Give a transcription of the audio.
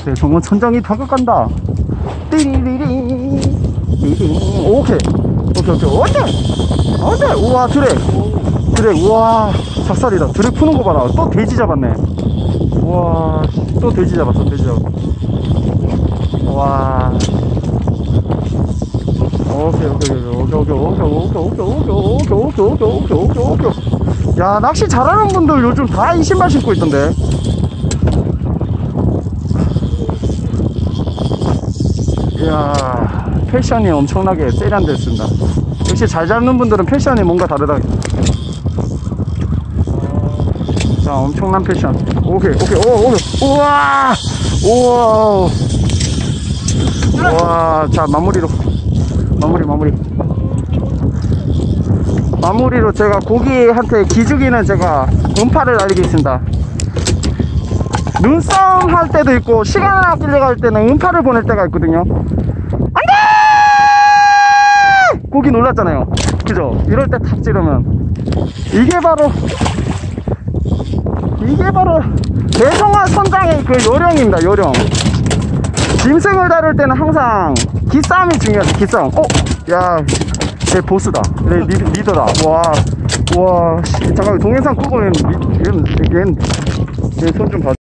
그래, 정원 천장이 다가간다. 띠리리리. 오케이. 어때? 우와, 드랙. 우와, 작살이다. 드랙 푸는 거 봐라. 또 돼지 잡았네. 우와, 또 돼지 잡았어. 와. 오케이. 야, 낚시 잘하는 분들 요즘 다 이 신발 신고 있던데. 이야, 패션이 엄청나게 세련됐습니다. 역시 잘 잡는 분들은 패션이 뭔가 다르다. 자, 엄청난 패션. 오케이. 우와. 자, 마무리로 제가 고기한테 기죽이는 제가 음파를 날리겠습니다. 눈싸움 할 때도 있고 시간을 아끼려고 할 때는 음파를 보낼 때가 있거든요. 안돼! 고기 놀랐잖아요. 그죠? 이럴 때 탁 찌르면 이게 바로 대성화 선장의 그 요령입니다. 요령. 짐승을 다룰 때는 항상 기싸움이 중요하죠. 기싸움. 야, 제 보스다. 내 리더다. 와, 잠깐만, 동영상 끄고 얘 손 좀 봐.